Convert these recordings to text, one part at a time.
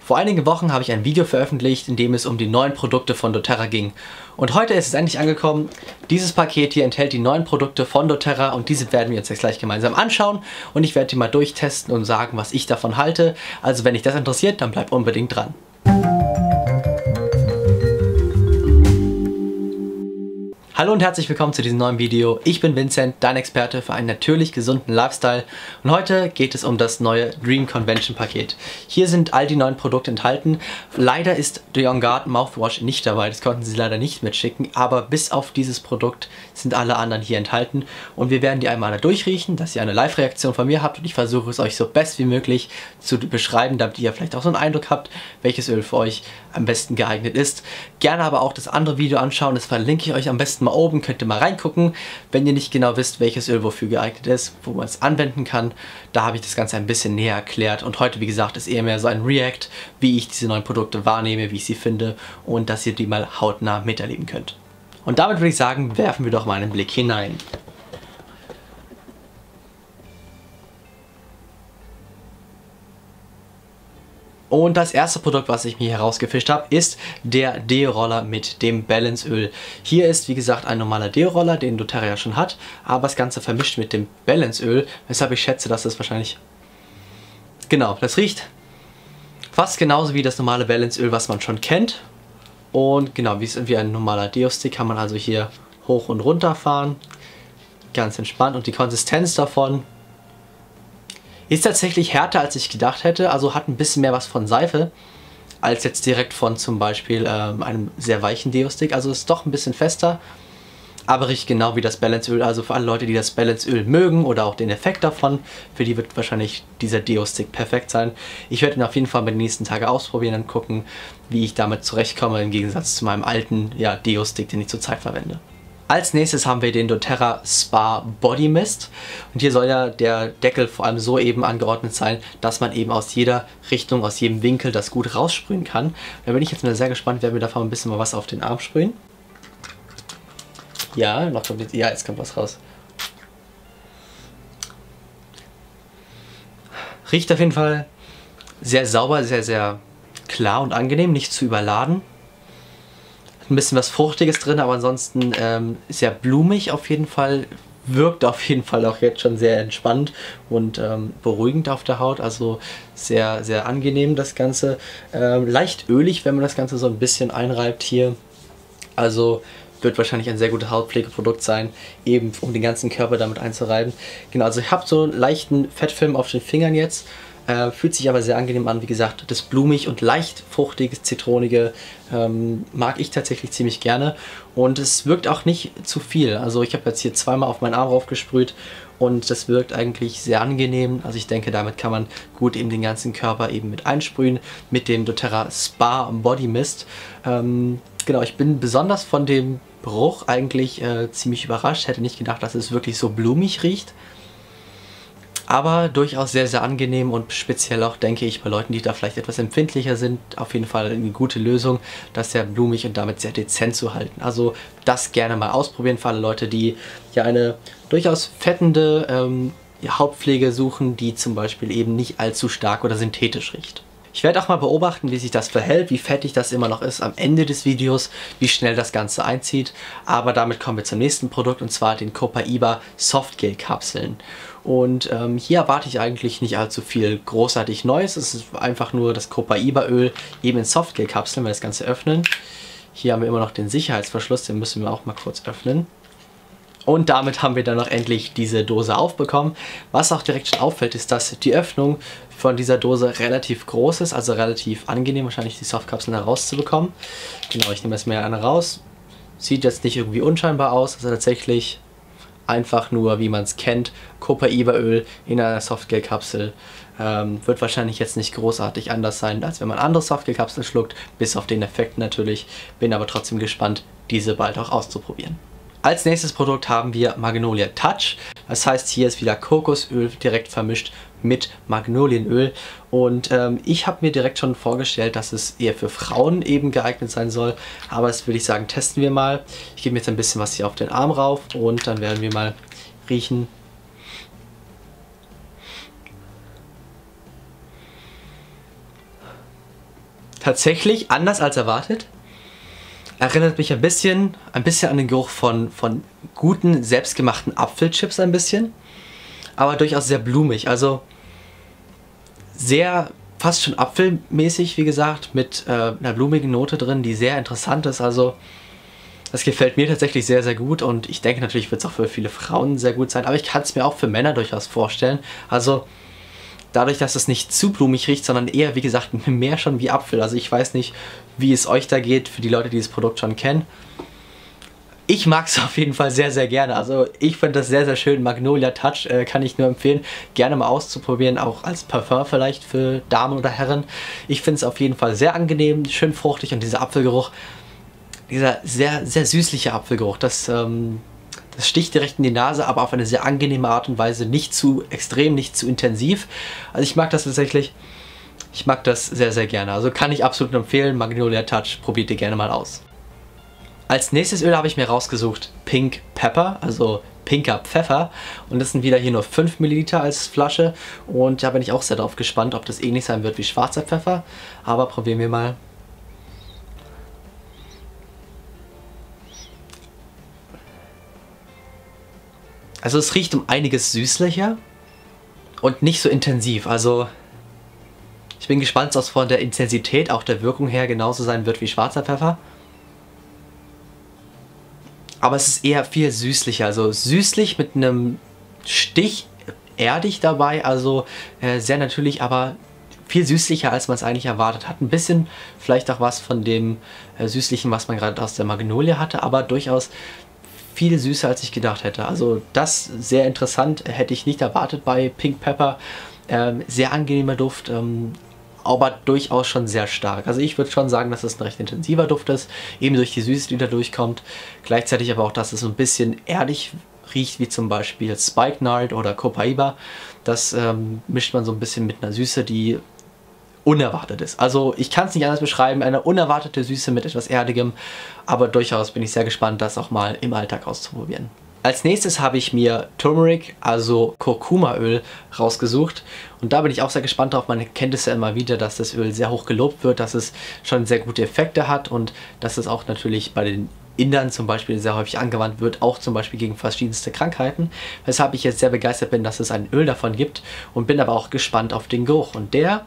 Vor einigen Wochen habe ich ein Video veröffentlicht, in dem es um die neuen Produkte von doTERRA ging. Und heute ist es endlich angekommen. Dieses Paket hier enthält die neuen Produkte von doTERRA und diese werden wir uns jetzt gleich gemeinsam anschauen. Und ich werde die mal durchtesten und sagen, was ich davon halte. Also wenn dich das interessiert, dann bleib unbedingt dran. Hallo und herzlich willkommen zu diesem neuen Video. Ich bin Vincent, dein Experte für einen natürlich gesunden Lifestyle und heute geht es um das neue Dream Convention Paket. Hier sind all die neuen Produkte enthalten. Leider ist The On Guard Mouthwash nicht dabei, das konnten sie leider nicht mitschicken, aber bis auf dieses Produkt sind alle anderen hier enthalten und wir werden die einmal alle durchriechen, dass ihr eine Live-Reaktion von mir habt und ich versuche es euch so best wie möglich zu beschreiben, damit ihr vielleicht auch so einen Eindruck habt, welches Öl für euch am besten geeignet ist. Gerne aber auch das andere Video anschauen, das verlinke ich euch am besten mal oben, könnt ihr mal reingucken, wenn ihr nicht genau wisst, welches Öl wofür geeignet ist, wo man es anwenden kann. Da habe ich das Ganze ein bisschen näher erklärt und heute, wie gesagt, ist eher mehr so ein React, wie ich diese neuen Produkte wahrnehme, wie ich sie finde und dass ihr die mal hautnah miterleben könnt. Und damit würde ich sagen, werfen wir doch mal einen Blick hinein. Und das erste Produkt, was ich mir herausgefischt habe, ist der Deo-Roller mit dem Balance-Öl. Hier ist, wie gesagt, ein normaler Deo-Roller, den doTERRA ja schon hat, aber das Ganze vermischt mit dem Balance-Öl, weshalb ich schätze, dass das wahrscheinlich... Genau, das riecht fast genauso wie das normale Balance-Öl, was man schon kennt. Und genau, wie ein normaler Deo-Stick kann man also hier hoch und runter fahren. Ganz entspannt. Und die Konsistenz davon ist tatsächlich härter, als ich gedacht hätte. Also hat ein bisschen mehr was von Seife, als jetzt direkt von zum Beispiel einem sehr weichen Deo-Stick. Also ist doch ein bisschen fester, aber riecht genau wie das Balance-Öl. Also für alle Leute, die das Balance-Öl mögen oder auch den Effekt davon, für die wird wahrscheinlich dieser Deo-Stick perfekt sein. Ich werde ihn auf jeden Fall mit den nächsten Tagen ausprobieren und gucken, wie ich damit zurechtkomme, im Gegensatz zu meinem alten Deo-Stick, den ich zurzeit verwende. Als nächstes haben wir den doTERRA Spa Body Mist und hier soll ja der Deckel vor allem so eben angeordnet sein, dass man eben aus jeder Richtung, aus jedem Winkel das gut raussprühen kann. Da bin ich jetzt mal sehr gespannt, werden wir davon ein bisschen mal was auf den Arm sprühen. Ja, jetzt kommt was raus. Riecht auf jeden Fall sehr sauber, sehr, sehr klar und angenehm, nicht zu überladen. Ein bisschen was Fruchtiges drin, aber ansonsten sehr blumig auf jeden Fall. Wirkt auf jeden Fall auch jetzt schon sehr entspannt und beruhigend auf der Haut. Also sehr, sehr angenehm das Ganze. Leicht ölig, wenn man das Ganze so ein bisschen einreibt hier. Also wird wahrscheinlich ein sehr gutes Hautpflegeprodukt sein, eben um den ganzen Körper damit einzureiben. Genau, also ich habe so einen leichten Fettfilm auf den Fingern jetzt. Fühlt sich aber sehr angenehm an, wie gesagt, das blumig und leicht fruchtige, zitronige mag ich tatsächlich ziemlich gerne und es wirkt auch nicht zu viel. Also ich habe jetzt hier zweimal auf meinen Arm raufgesprüht und das wirkt eigentlich sehr angenehm. Also ich denke, damit kann man gut eben den ganzen Körper eben mit einsprühen mit dem doTERRA Spa Body Mist. Genau, ich bin besonders von dem Geruch eigentlich ziemlich überrascht. Hätte nicht gedacht, dass es wirklich so blumig riecht. Aber durchaus sehr, sehr angenehm und speziell auch, denke ich, bei Leuten, die da vielleicht etwas empfindlicher sind, auf jeden Fall eine gute Lösung, das sehr blumig und damit sehr dezent zu halten. Also das gerne mal ausprobieren für alle Leute, die ja eine durchaus fettende Hautpflege suchen, die zum Beispiel eben nicht allzu stark oder synthetisch riecht. Ich werde auch mal beobachten, wie sich das verhält, wie fettig das immer noch ist am Ende des Videos, wie schnell das Ganze einzieht. Aber damit kommen wir zum nächsten Produkt und zwar den Copaiba Softgel-Kapseln. Und hier erwarte ich eigentlich nicht allzu viel großartig Neues. Es ist einfach nur das Copaiba-Öl eben in Softgel-Kapseln, wenn wir das Ganze öffnen. Hier haben wir immer noch den Sicherheitsverschluss, den müssen wir auch mal kurz öffnen. Und damit haben wir dann noch endlich diese Dose aufbekommen. Was auch direkt schon auffällt, ist, dass die Öffnung von dieser Dose relativ groß ist, also relativ angenehm, wahrscheinlich die Softkapseln herauszubekommen. Genau, ich nehme jetzt mal eine raus. Sieht jetzt nicht irgendwie unscheinbar aus, also tatsächlich einfach nur, wie man es kennt, Copaiba-Öl in einer Softgel-Kapsel. Wird wahrscheinlich jetzt nicht großartig anders sein, als wenn man andere Softgel-Kapseln schluckt, bis auf den Effekt natürlich. Bin aber trotzdem gespannt, diese bald auch auszuprobieren. Als nächstes Produkt haben wir Magnolia Touch. Das heißt, hier ist wieder Kokosöl direkt vermischt mit Magnolienöl. Und ich habe mir direkt schon vorgestellt, dass es eher für Frauen eben geeignet sein soll. Aber das würde ich sagen, testen wir mal. Ich gebe mir jetzt ein bisschen was hier auf den Arm rauf und dann werden wir mal riechen. tatsächlich anders als erwartet. Erinnert mich ein bisschen an den Geruch von guten, selbstgemachten Apfelchips ein bisschen. Aber durchaus sehr blumig, also sehr fast schon apfelmäßig, wie gesagt, mit einer blumigen Note drin, die sehr interessant ist. Also das gefällt mir tatsächlich sehr, sehr gut und ich denke natürlich wird es auch für viele Frauen sehr gut sein, aber ich kann es mir auch für Männer durchaus vorstellen. Also dadurch, dass es nicht zu blumig riecht, sondern eher, wie gesagt, mehr schon wie Apfel. Also ich weiß nicht, wie es euch da geht, für die Leute, die das Produkt schon kennen. Ich mag es auf jeden Fall sehr, sehr gerne. Also ich finde das sehr, sehr schön. Magnolia Touch kann ich nur empfehlen, gerne mal auszuprobieren, auch als Parfum vielleicht für Damen oder Herren. Ich finde es auf jeden Fall sehr angenehm, schön fruchtig und dieser Apfelgeruch, dieser sehr, sehr süßliche Apfelgeruch, das sticht direkt in die Nase, aber auf eine sehr angenehme Art und Weise, nicht zu extrem, nicht zu intensiv. Also ich mag das tatsächlich, ich mag das sehr, sehr gerne. Also kann ich absolut empfehlen, Magnolia Touch, probiert ihr gerne mal aus. Als nächstes Öl habe ich mir rausgesucht Pink Pepper, also pinker Pfeffer. Und das sind wieder hier nur 5 Milliliter als Flasche. Und da bin ich auch sehr darauf gespannt, ob das ähnlich sein wird wie schwarzer Pfeffer. Aber probieren wir mal. Also es riecht um einiges süßlicher und nicht so intensiv. Also ich bin gespannt, ob es von der Intensität, auch der Wirkung her genauso sein wird wie schwarzer Pfeffer. Aber es ist eher viel süßlicher, also süßlich mit einem Stich erdig dabei, also sehr natürlich, aber viel süßlicher, als man es eigentlich erwartet hat. Ein bisschen vielleicht auch was von dem Süßlichen, was man gerade aus der Magnolie hatte, aber durchaus viel süßer, als ich gedacht hätte. Also das sehr interessant, hätte ich nicht erwartet bei Pink Pepper. Sehr angenehmer Duft, aber durchaus schon sehr stark. Also ich würde schon sagen, dass es ein recht intensiver Duft ist, eben durch die Süße, die da durchkommt. Gleichzeitig aber auch, dass es so ein bisschen erdig riecht, wie zum Beispiel Spikenard oder Copaiba. Das mischt man so ein bisschen mit einer Süße, die unerwartet ist. Also ich kann es nicht anders beschreiben, eine unerwartete Süße mit etwas Erdigem, aber durchaus bin ich sehr gespannt, das auch mal im Alltag auszuprobieren. Als nächstes habe ich mir Turmeric, also Kurkumaöl, rausgesucht. Und da bin ich auch sehr gespannt drauf. Man kennt es ja immer wieder, dass das Öl sehr hoch gelobt wird, dass es schon sehr gute Effekte hat und dass es auch natürlich bei den Indern zum Beispiel sehr häufig angewandt wird, auch zum Beispiel gegen verschiedenste Krankheiten. Weshalb ich jetzt sehr begeistert bin, dass es ein Öl davon gibt und bin aber auch gespannt auf den Geruch. Und der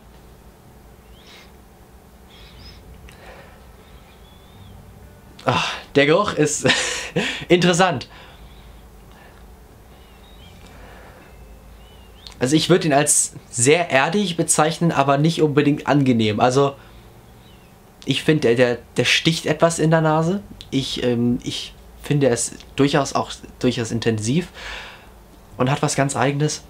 Geruch ist interessant. Also ich würde ihn als sehr erdig bezeichnen, aber nicht unbedingt angenehm. Also ich finde, der sticht etwas in der Nase. Ich finde es durchaus intensiv und hat was ganz Eigenes.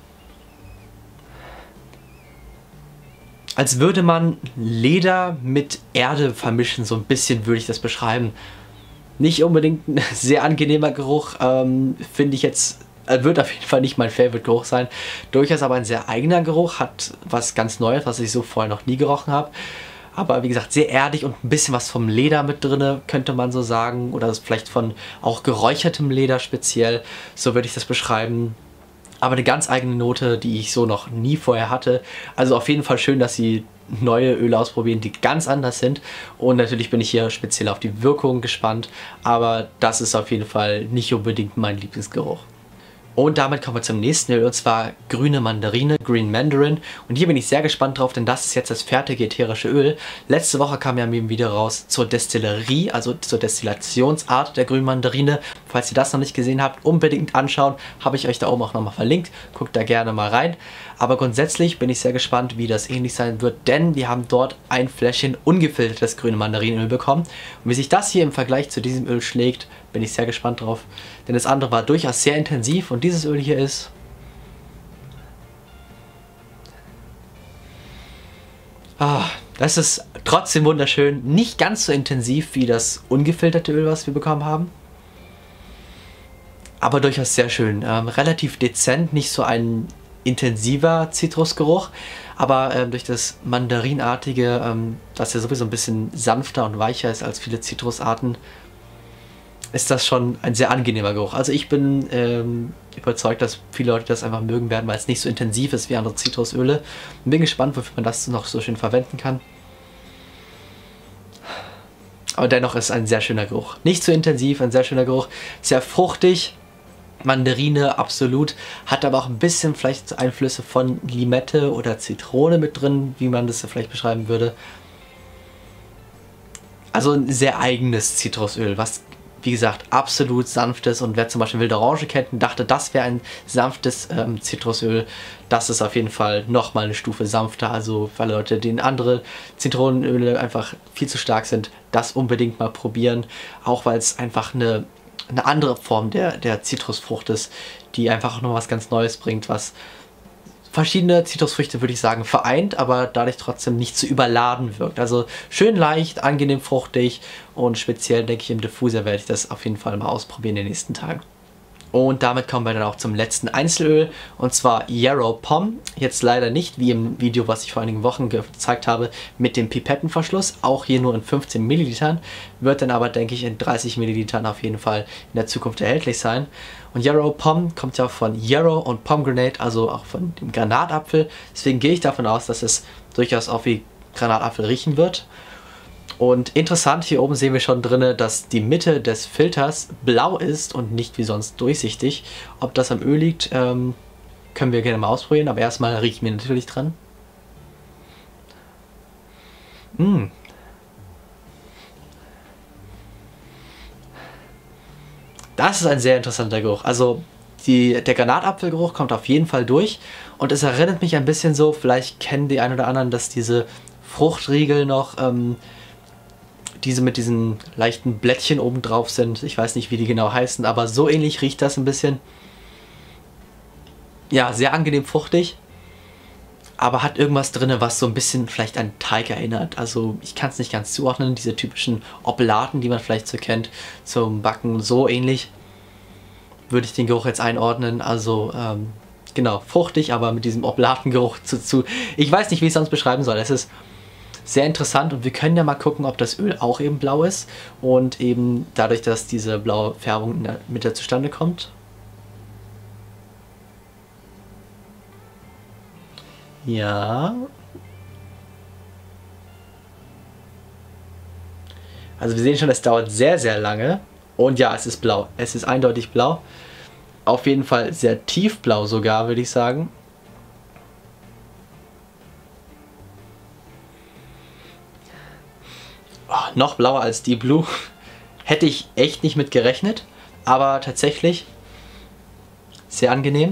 Als würde man Leder mit Erde vermischen, so ein bisschen würde ich das beschreiben. Nicht unbedingt ein sehr angenehmer Geruch, finde ich jetzt. Wird auf jeden Fall nicht mein Favorite-Geruch sein. Durchaus aber ein sehr eigener Geruch, hat was ganz Neues, was ich so vorher noch nie gerochen habe. Aber wie gesagt, sehr erdig und ein bisschen was vom Leder mit drin, könnte man so sagen. Oder vielleicht von auch geräuchertem Leder speziell, so würde ich das beschreiben. Aber eine ganz eigene Note, die ich so noch nie vorher hatte. Also auf jeden Fall schön, dass sie neue Öle ausprobieren, die ganz anders sind. Und natürlich bin ich hier speziell auf die Wirkung gespannt. Aber das ist auf jeden Fall nicht unbedingt mein Lieblingsgeruch. Und damit kommen wir zum nächsten Öl, und zwar grüne Mandarine, Green Mandarin. Und hier bin ich sehr gespannt drauf, denn das ist jetzt das fertige ätherische Öl. Letzte Woche kam ja ein Video raus zur Destillerie, also zur Destillationsart der grünen Mandarine. Falls ihr das noch nicht gesehen habt, unbedingt anschauen. Habe ich euch da oben auch nochmal verlinkt. Guckt da gerne mal rein. Aber grundsätzlich bin ich sehr gespannt, wie das ähnlich sein wird, denn wir haben dort ein Fläschchen ungefiltertes grüne Mandarinöl bekommen. Und wie sich das hier im Vergleich zu diesem Öl schlägt, bin ich sehr gespannt drauf. Denn das andere war durchaus sehr intensiv und dieses Öl hier ist... das ist trotzdem wunderschön. Nicht ganz so intensiv wie das ungefilterte Öl, was wir bekommen haben. Aber durchaus sehr schön. Relativ dezent, nicht so ein intensiver Zitrusgeruch, aber durch das Mandarinartige, das ja sowieso ein bisschen sanfter und weicher ist als viele Zitrusarten, ist das schon ein sehr angenehmer Geruch. Also ich bin überzeugt, dass viele Leute das einfach mögen werden, weil es nicht so intensiv ist wie andere Zitrusöle. Und bin gespannt, wofür man das noch so schön verwenden kann. Aber dennoch ist ein sehr schöner Geruch. Nicht zu intensiv, ein sehr schöner Geruch. Sehr fruchtig. Mandarine, absolut. Hat aber auch ein bisschen vielleicht Einflüsse von Limette oder Zitrone mit drin, wie man das vielleicht beschreiben würde. Also ein sehr eigenes Zitrusöl, was wie gesagt absolut sanftes, und wer zum Beispiel wilde Orange kennt und dachte, das wäre ein sanftes Zitrusöl, das ist auf jeden Fall nochmal eine Stufe sanfter. Also für Leute, denen andere Zitronenöle einfach viel zu stark sind, das unbedingt mal probieren, auch weil es einfach eine andere Form der Zitrusfrucht ist, die einfach noch was ganz Neues bringt, was verschiedene Zitrusfrüchte, würde ich sagen, vereint, aber dadurch trotzdem nicht zu überladen wirkt. Also schön leicht, angenehm fruchtig, und speziell, denke ich, im Diffuser werde ich das auf jeden Fall mal ausprobieren in den nächsten Tagen. Und damit kommen wir dann auch zum letzten Einzelöl, und zwar Yarrow Pom. Jetzt leider nicht, wie im Video, was ich vor einigen Wochen gezeigt habe, mit dem Pipettenverschluss. Auch hier nur in 15 Millilitern, wird dann aber, denke ich, in 30 Millilitern auf jeden Fall in der Zukunft erhältlich sein. Und Yarrow Pom kommt ja von Yarrow und Pomegranate, also auch von dem Granatapfel. Deswegen gehe ich davon aus, dass es durchaus auch wie Granatapfel riechen wird. Und interessant, hier oben sehen wir schon drin, dass die Mitte des Filters blau ist und nicht wie sonst durchsichtig. Ob das am Öl liegt, können wir gerne mal ausprobieren, aber erstmal riechen wir natürlich dran. Das ist ein sehr interessanter Geruch. Also der Granatapfelgeruch kommt auf jeden Fall durch, und es erinnert mich ein bisschen so, vielleicht kennen die einen oder anderen, dass diese Fruchtriegel noch diese mit diesen leichten Blättchen oben drauf sind. Ich weiß nicht, wie die genau heißen, aber so ähnlich riecht das ein bisschen. Ja, sehr angenehm fruchtig, aber hat irgendwas drin, was so ein bisschen vielleicht an Teig erinnert. Also ich kann es nicht ganz zuordnen, diese typischen Oblaten, die man vielleicht so kennt, zum Backen, so ähnlich würde ich den Geruch jetzt einordnen. Also genau, fruchtig, aber mit diesem Oblatengeruch zu. Ich weiß nicht, wie ich es sonst beschreiben soll. Es ist sehr interessant, und wir können ja mal gucken, ob das Öl auch eben blau ist und eben dadurch, dass diese blaue Färbung in der Mitte zustande kommt. Ja. Also wir sehen schon, es dauert sehr, sehr lange, und ja, es ist blau. Es ist eindeutig blau. Auf jeden Fall sehr tiefblau sogar, würde ich sagen. Oh, noch blauer als Deep Blue. Hätte ich echt nicht mit gerechnet, aber tatsächlich sehr angenehm.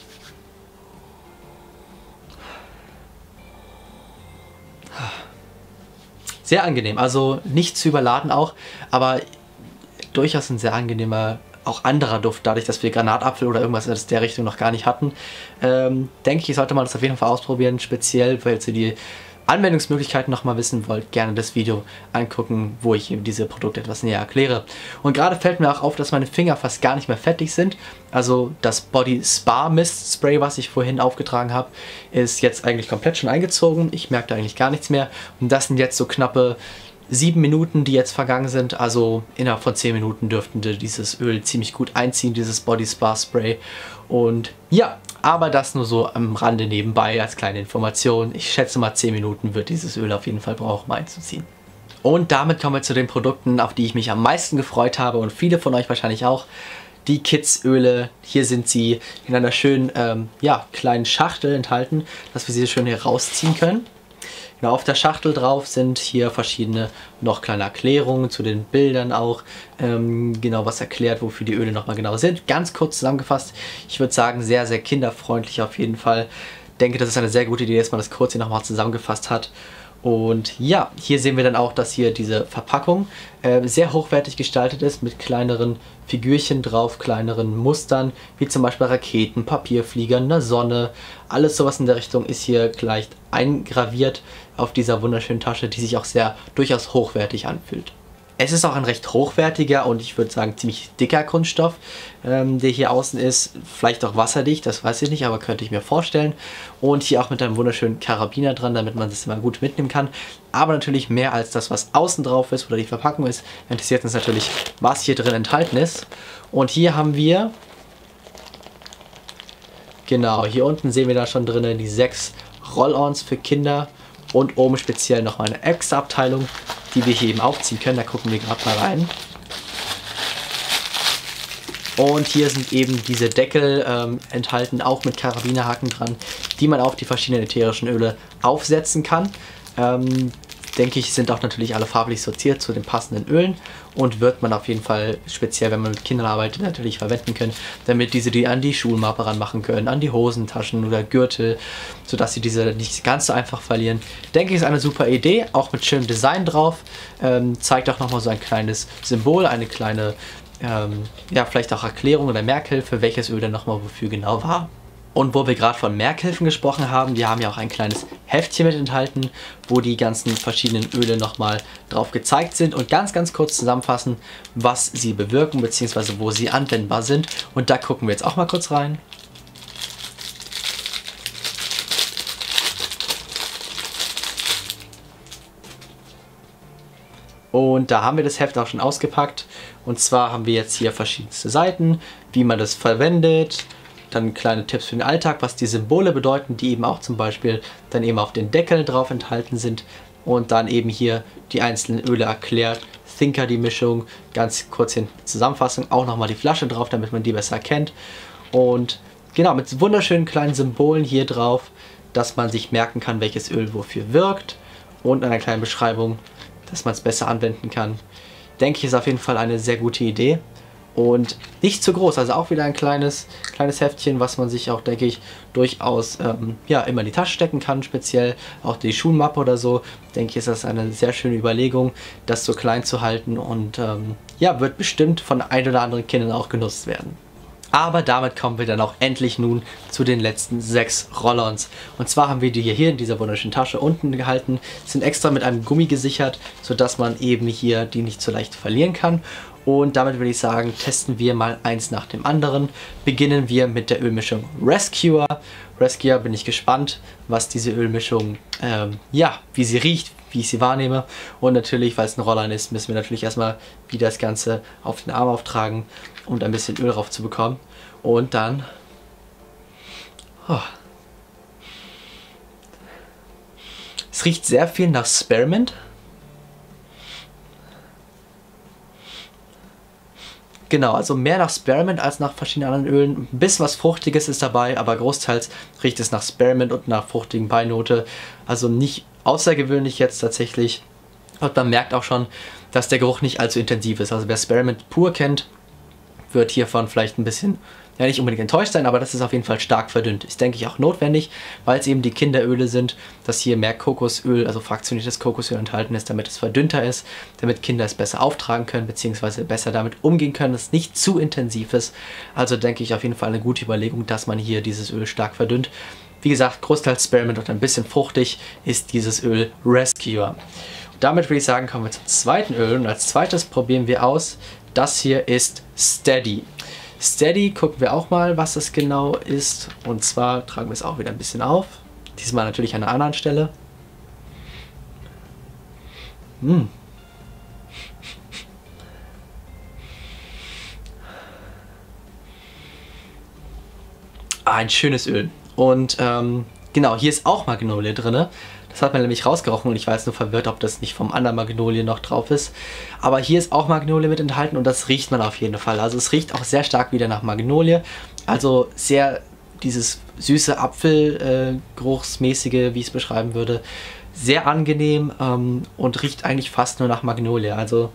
Sehr angenehm, also nicht zu überladen auch, aber durchaus ein sehr angenehmer, auch anderer Duft, dadurch, dass wir Granatapfel oder irgendwas in der Richtung noch gar nicht hatten. Denke ich, sollte man das auf jeden Fall ausprobieren, speziell, falls ihr die Anwendungsmöglichkeiten noch mal wissen wollt, gerne das Video angucken, wo ich eben diese Produkte etwas näher erkläre. Und gerade fällt mir auch auf, dass meine Finger fast gar nicht mehr fettig sind. Also das Body Spa Mist Spray, was ich vorhin aufgetragen habe, ist jetzt eigentlich komplett schon eingezogen. Ich merke da eigentlich gar nichts mehr. Und das sind jetzt so knappe 7 Minuten, die jetzt vergangen sind. Also innerhalb von 10 Minuten dürften dieses Öl ziemlich gut einziehen, dieses Body Spa Spray. Und ja, aber das nur so am Rande nebenbei als kleine Information. Ich schätze mal 10 Minuten wird dieses Öl auf jeden Fall brauchen, um einzuziehen. Und damit kommen wir zu den Produkten, auf die ich mich am meisten gefreut habe, und viele von euch wahrscheinlich auch. Die Kids-Öle, hier sind sie in einer schönen ja, kleinen Schachtel enthalten, dass wir sie schön hier rausziehen können. Genau, auf der Schachtel drauf sind hier verschiedene noch kleine Erklärungen zu den Bildern auch. Genau, was erklärt, wofür die Öle nochmal genau sind. Ganz kurz zusammengefasst, ich würde sagen, sehr, sehr kinderfreundlich auf jeden Fall. Denke, das ist eine sehr gute Idee, dass man das kurz hier nochmal zusammengefasst hat. Und ja, hier sehen wir dann auch, dass hier diese Verpackung sehr hochwertig gestaltet ist, mit kleineren Figürchen drauf, kleineren Mustern, wie zum Beispiel Raketen, Papierflieger, eine Sonne. Alles sowas in der Richtung ist hier gleich eingraviert auf dieser wunderschönen Tasche, die sich auch sehr durchaus hochwertig anfühlt. Es ist auch ein recht hochwertiger und ich würde sagen ziemlich dicker Kunststoff, der hier außen ist. Vielleicht auch wasserdicht, das weiß ich nicht, aber könnte ich mir vorstellen. Und hier auch mit einem wunderschönen Karabiner dran, damit man das immer gut mitnehmen kann. Aber natürlich mehr als das, was außen drauf ist oder die Verpackung ist, interessiert uns natürlich, was hier drin enthalten ist. Und hier haben wir, genau, hier unten sehen wir da schon drin die 6 Roll-Ons für Kinder. Und oben speziell noch eine extra Abteilung die wir hier eben aufziehen können. Da gucken wir gerade mal rein. Und hier sind eben diese Deckel enthalten, auch mit Karabinerhaken dran, die man auf die verschiedenen ätherischen Öle aufsetzen kann. Denke ich, sind auch natürlich alle farblich sortiert zu den passenden Ölen und wird man auf jeden Fall, speziell wenn man mit Kindern arbeitet, natürlich verwenden können, damit diese die an die Schulmappe ranmachen können, an die Hosentaschen oder Gürtel, sodass sie diese nicht ganz so einfach verlieren. Denke ich, ist eine super Idee, auch mit schönem Design drauf. Zeigt auch nochmal so ein kleines Symbol, eine kleine, ja, vielleicht auch Erklärung oder Merkhilfe, welches Öl dann nochmal wofür genau war. Und wo wir gerade von Merkhilfen gesprochen haben, wir haben ja auch ein kleines Heftchen mit enthalten, wo die ganzen verschiedenen Öle nochmal drauf gezeigt sind und ganz kurz zusammenfassen, was sie bewirken bzw. wo sie anwendbar sind. Und da gucken wir jetzt auch mal kurz rein. Und da haben wir das Heft auch schon ausgepackt. Und zwar haben wir jetzt hier verschiedenste Seiten, wie man das verwendet. Dann kleine Tipps für den Alltag, was die Symbole bedeuten, die eben auch zum Beispiel dann eben auf den Deckeln drauf enthalten sind. Und dann eben hier die einzelnen Öle erklärt. Thinker die Mischung, ganz kurz hin Zusammenfassung, auch nochmal die Flasche drauf, damit man die besser kennt. Und genau, mit wunderschönen kleinen Symbolen hier drauf, dass man sich merken kann, welches Öl wofür wirkt. Und einer kleinen Beschreibung, dass man es besser anwenden kann. Denke ich, ist auf jeden Fall eine sehr gute Idee. Und nicht zu groß, also auch wieder ein kleines Heftchen, was man sich auch, denke ich, durchaus ja, immer in die Tasche stecken kann, speziell auch die Schulmappe oder so. Denke ich, ist das eine sehr schöne Überlegung, das so klein zu halten und ja, wird bestimmt von ein oder anderen Kindern auch genutzt werden. Aber damit kommen wir dann auch endlich nun zu den letzten 6 Roll-ons. Und zwar haben wir die hier in dieser wunderschönen Tasche unten gehalten, sind extra mit einem Gummi gesichert, sodass man eben hier die nicht so leicht verlieren kann. Und damit würde ich sagen, testen wir mal eins nach dem anderen. Beginnen wir mit der Ölmischung Rescuer. Rescuer, bin ich gespannt, was diese Ölmischung, ja, wie sie riecht, wie ich sie wahrnehme. Und natürlich, weil es ein Roller ist, müssen wir natürlich erstmal wieder das Ganze auf den Arm auftragen, um ein bisschen Öl drauf zu bekommen. Und dann... Oh. Es riecht sehr viel nach Spearmint. Genau, also mehr nach Spearmint als nach verschiedenen anderen Ölen. Ein bisschen was Fruchtiges ist dabei, aber großteils riecht es nach Spearmint und nach fruchtigen Beinote. Also nicht außergewöhnlich jetzt tatsächlich. Und man merkt auch schon, dass der Geruch nicht allzu intensiv ist. Also wer Spearmint pur kennt, wird hiervon vielleicht ein bisschen, ja, nicht unbedingt enttäuscht sein, aber das ist auf jeden Fall stark verdünnt. Ist, denke ich, auch notwendig, weil es eben die Kinderöle sind, dass hier mehr Kokosöl, also fraktioniertes Kokosöl enthalten ist, damit es verdünnter ist, damit Kinder es besser auftragen können, beziehungsweise besser damit umgehen können, dass es nicht zu intensiv ist. Also denke ich auf jeden Fall eine gute Überlegung, dass man hier dieses Öl stark verdünnt. Wie gesagt, großteils Spearmint und ein bisschen fruchtig ist dieses Öl Rescuer. Und damit würde ich sagen, kommen wir zum zweiten Öl und als zweites probieren wir aus, das hier ist Steady. Steady, gucken wir auch mal, was das genau ist. Und zwar tragen wir es auch wieder ein bisschen auf. Diesmal natürlich an einer anderen Stelle. Ein schönes Öl. Und genau, hier ist auch Magnolie drin. Das hat man nämlich rausgerochen und ich war jetzt nur verwirrt, ob das nicht vom anderen Magnolie noch drauf ist. Aber hier ist auch Magnolie mit enthalten und das riecht man auf jeden Fall. Also es riecht auch sehr stark wieder nach Magnolie. Also sehr dieses süße Apfelgeruchsmäßige, wie ich es beschreiben würde. Sehr angenehm und riecht eigentlich fast nur nach Magnolie. Also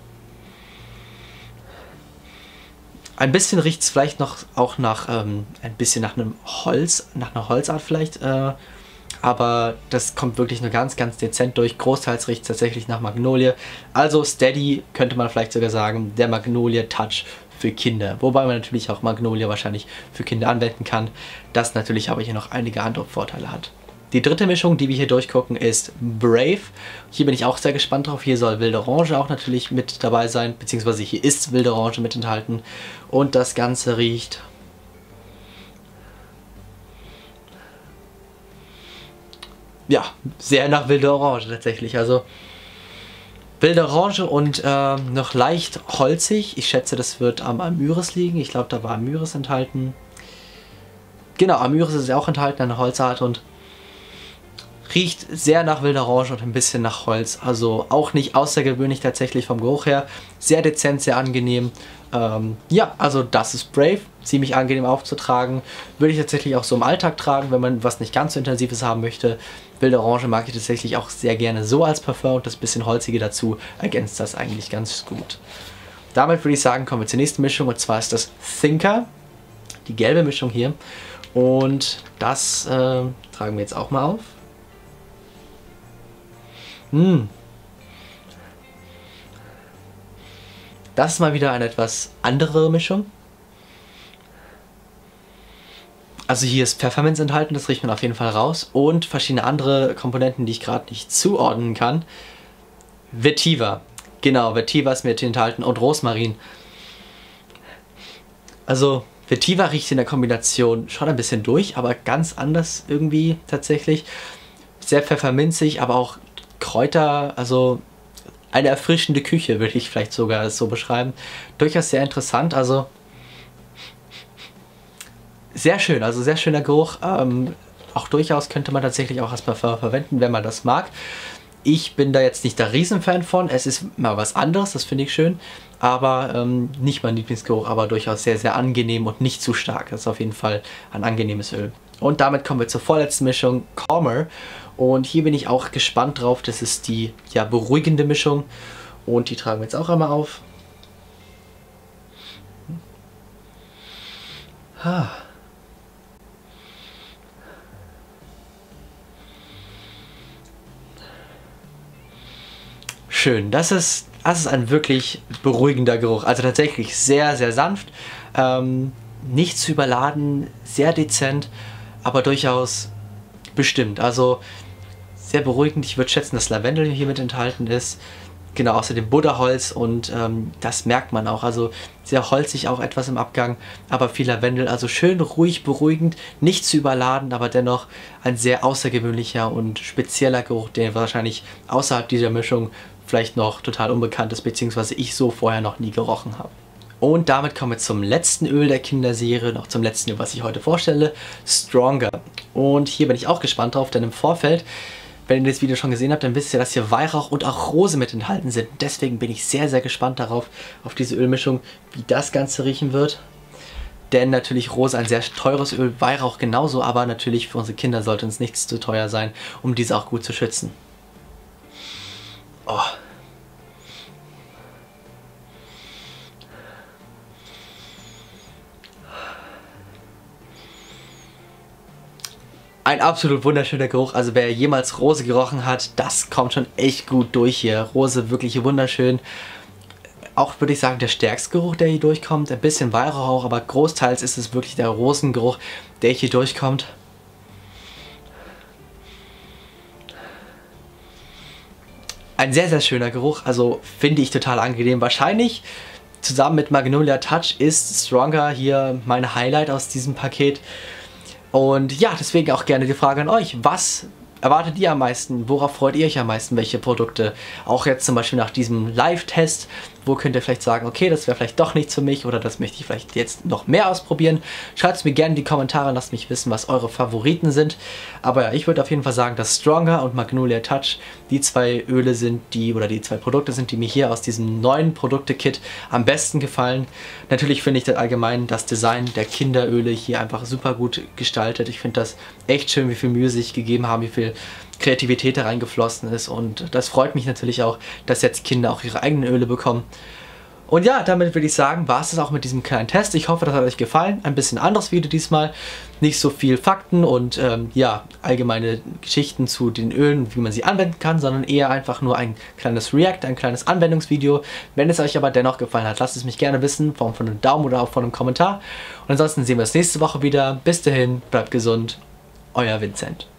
ein bisschen riecht es vielleicht noch auch nach ein bisschen nach einem Holz, nach einer Holzart vielleicht. Aber das kommt wirklich nur ganz dezent durch. Großteils riecht es tatsächlich nach Magnolie. Also Steady könnte man vielleicht sogar sagen, der Magnolie Touch für Kinder. Wobei man natürlich auch Magnolie wahrscheinlich für Kinder anwenden kann. Das natürlich aber hier noch einige andere Vorteile hat. Die dritte Mischung, die wir hier durchgucken, ist Brave. Hier bin ich auch sehr gespannt drauf. Hier soll wilde Orange auch natürlich mit dabei sein. Beziehungsweise hier ist wilde Orange mit enthalten. Und das Ganze riecht... ja, sehr nach wilder Orange tatsächlich. Also wilde Orange und noch leicht holzig. Ich schätze, das wird am Amyris liegen. Ich glaube, da war Amyris enthalten. Genau, Amyris ist ja auch enthalten, eine Holzart und Riecht sehr nach wilder Orange und ein bisschen nach Holz. Also auch nicht außergewöhnlich tatsächlich vom Geruch her. Sehr dezent, sehr angenehm. Ja, also das ist Brave. Ziemlich angenehm aufzutragen. Würde ich tatsächlich auch so im Alltag tragen, wenn man was nicht ganz so Intensives haben möchte. Wilde Orange mag ich tatsächlich auch sehr gerne so als Parfum und das bisschen Holzige dazu ergänzt das eigentlich ganz gut. Damit würde ich sagen, kommen wir zur nächsten Mischung und zwar ist das Thinker. Die gelbe Mischung hier. Und das tragen wir jetzt auch mal auf. Das ist mal wieder eine etwas andere Mischung. Also hier ist Pfefferminz enthalten, das riecht man auf jeden Fall raus. Und verschiedene andere Komponenten, die ich gerade nicht zuordnen kann. Vetiver. Genau, Vetiver ist mit enthalten und Rosmarin. Also Vetiver riecht in der Kombination schon ein bisschen durch, aber ganz anders irgendwie tatsächlich. Sehr pfefferminzig, aber auch Kräuter, also eine erfrischende Küche, würde ich vielleicht sogar so beschreiben. Durchaus sehr interessant, also sehr schön, also sehr schöner Geruch. Auch durchaus könnte man tatsächlich auch als Parfum verwenden, wenn man das mag. Ich bin da jetzt nicht der Riesenfan von, es ist mal was anderes, das finde ich schön. Aber nicht mein Lieblingsgeruch, aber durchaus sehr, sehr angenehm und nicht zu stark. Das ist auf jeden Fall ein angenehmes Öl. Und damit kommen wir zur vorletzten Mischung, Calmer. Und hier bin ich auch gespannt drauf. Das ist die ja, beruhigende Mischung. Und die tragen wir jetzt auch einmal auf. Schön, das ist ein wirklich beruhigender Geruch. Also tatsächlich sehr, sehr sanft. Nicht zu überladen, sehr dezent, aber durchaus bestimmt. Also sehr beruhigend. Ich würde schätzen, dass Lavendel hier mit enthalten ist. Genau, außerdem Buddha-Holz und das merkt man auch. Also sehr holzig auch etwas im Abgang, aber viel Lavendel. Also schön ruhig, beruhigend, nicht zu überladen, aber dennoch ein sehr außergewöhnlicher und spezieller Geruch, der wahrscheinlich außerhalb dieser Mischung vielleicht noch total unbekannt ist, beziehungsweise ich so vorher noch nie gerochen habe. Und damit kommen wir zum letzten Öl der Kinderserie, noch zum letzten Öl, was ich heute vorstelle, Stronger. Und hier bin ich auch gespannt drauf, denn im Vorfeld, wenn ihr das Video schon gesehen habt, dann wisst ihr, dass hier Weihrauch und auch Rose mit enthalten sind. Deswegen bin ich sehr, sehr gespannt darauf, auf diese Ölmischung, wie das Ganze riechen wird. Denn natürlich Rose ein sehr teures Öl, Weihrauch genauso, aber natürlich für unsere Kinder sollte uns nichts zu teuer sein, um diese auch gut zu schützen. Oh. Ein absolut wunderschöner Geruch, also wer jemals Rose gerochen hat, das kommt schon echt gut durch hier. Rose wirklich wunderschön. Auch würde ich sagen der stärkste Geruch, der hier durchkommt. Ein bisschen Weihrauch, aber großteils ist es wirklich der Rosengeruch, der hier durchkommt. Ein sehr, sehr schöner Geruch, also finde ich total angenehm. Wahrscheinlich zusammen mit Magnolia Touch ist Stronger hier mein Highlight aus diesem Paket. Und ja, deswegen auch gerne die Frage an euch. Was erwartet ihr am meisten? Worauf freut ihr euch am meisten? Welche Produkte? Auch jetzt zum Beispiel nach diesem Live-Test. Wo könnt ihr vielleicht sagen, okay, das wäre vielleicht doch nichts für mich oder das möchte ich vielleicht jetzt noch mehr ausprobieren? Schreibt es mir gerne in die Kommentare, lasst mich wissen, was eure Favoriten sind. Aber ja, ich würde auf jeden Fall sagen, dass Stronger und Magnolia Touch die zwei Öle sind, die zwei Produkte sind, die mir hier aus diesem neuen Produkte-Kit am besten gefallen. Natürlich finde ich das allgemein das Design der Kinderöle hier einfach super gut gestaltet. Ich finde das echt schön, wie viel Mühe sie sich gegeben haben, wie viel Kreativität da reingeflossen ist und das freut mich natürlich auch, dass jetzt Kinder auch ihre eigenen Öle bekommen. Und ja, damit würde ich sagen, war es das auch mit diesem kleinen Test. Ich hoffe, das hat euch gefallen. Ein bisschen anderes Video diesmal. Nicht so viel Fakten und ja, allgemeine Geschichten zu den Ölen, wie man sie anwenden kann, sondern eher einfach nur ein kleines React, ein kleines Anwendungsvideo. Wenn es euch aber dennoch gefallen hat, lasst es mich gerne wissen, in Form von einem Daumen oder auch von einem Kommentar. Und ansonsten sehen wir uns nächste Woche wieder. Bis dahin, bleibt gesund. Euer Vincent.